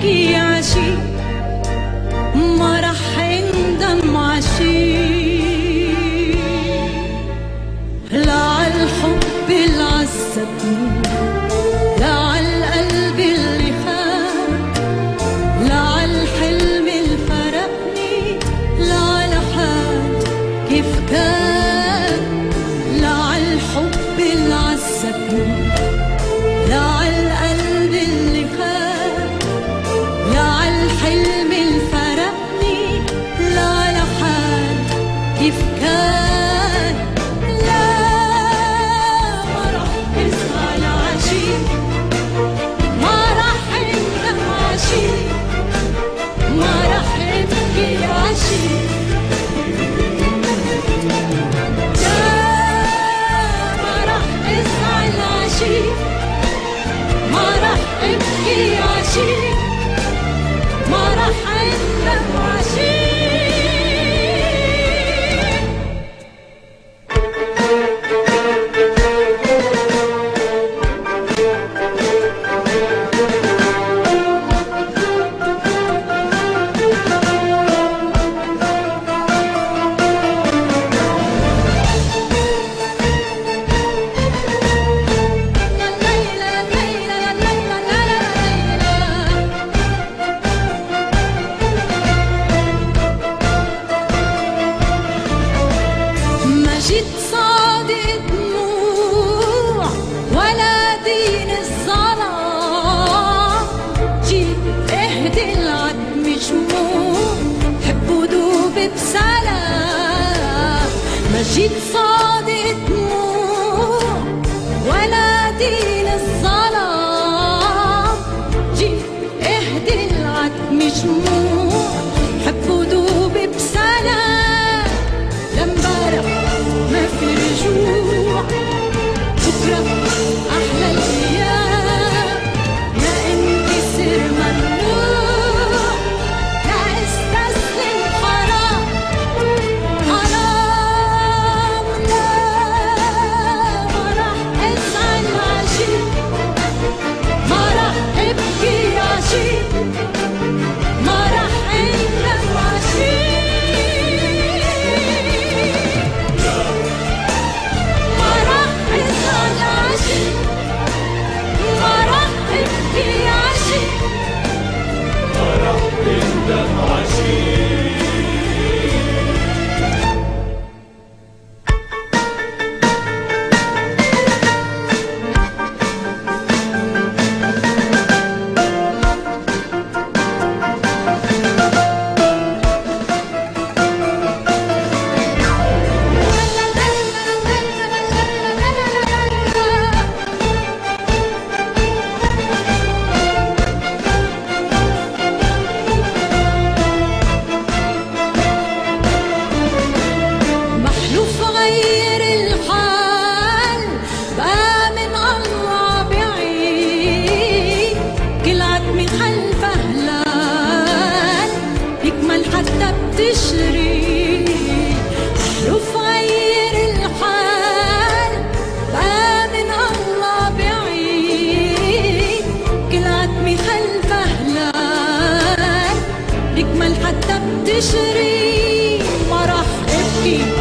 ابكي عشيق ما رح اندم عشيق، لا عالحب اللي عذبني، لا عالقلب اللي خان، لا عالحلم اللي فرقني، لا على حال كيف كان، لا عالحب اللي عذبني، لا عالقلب اللي خان، لا عالحلم اللي فرقني، لا على حال كيف كان. لا ما رح ازعل عشيق، ما رح اندم عشيق، ما رح ابكي عشيق، لا ما رح ازعل عشيق، ما رح ابكي عشيق، ما رح اندم عشيق. جيت صادق دموع ولا دين الظلام، جيت اهدي العتم جموع حب ودوب بسلام. ما جيت صادق دموع ولا دين الظلام، جيت اهدي العتم جموع حب ودوب بسلام. لامبارح ما في رجوع، بكرة أحلى الأيام، لا انكسر ممنوع، لا استسلم حرام حرام. لا ما رح أزعل عشيق، ما رح أبكي عشيق، ما رح أندم عشيق، ما رح ابكي عشيق، ما رح اندم عشيق. غير الحال بقى من الله بعيد، كل عتمة خلفه هلال يكمل حتى بتشري. محلوف غير الحال بقى من الله بعيد، كل عتمة خلفه هلال يكمل حتى بتشري. ما رح ابكي